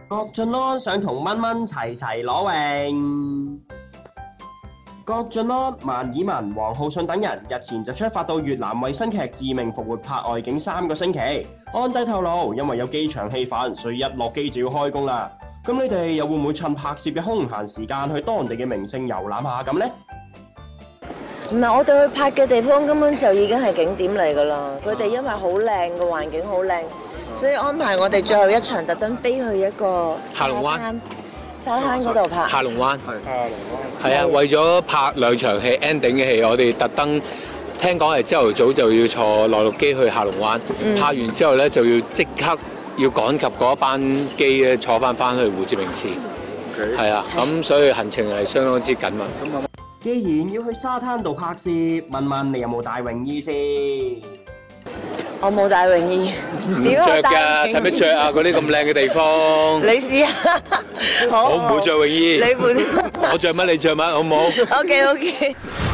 郭晉安想同蚊蚊齊齊攞榮。郭晉安、萬綺雯、黃浩信等人日前就出發到越南為新劇《致命復活》拍外景3個星期。安仔透露，因為有機場戲份，所以一落機就要開工啦。咁你哋又會唔會趁拍攝嘅空閒時間去當地嘅名勝遊覽下咁呢？ 唔係，我哋去拍嘅地方根本就已經係景點嚟㗎啦。佢哋因為好靚，個環境好靚，所以安排我哋最後一場特登飛去一個下龍灣沙灘嗰度拍。 下龍灣係啊，為咗拍2場戲 ending 嘅戲，我哋特登聽講係朝頭早就要坐內陸機去下龍灣，拍完之後咧就要即刻要趕及嗰一班機咧坐翻去胡志明市。係啊，咁所以行程係相當之緊密。 既然要去沙灘度拍攝，問問你有冇帶泳衣先？ 我冇帶泳衣， 唔着㗎，使乜着啊？嗰啲咁靚嘅地方， 你試下。好， 我唔會着泳衣。 你會？ 我着乜你着乜，好唔好？ OK。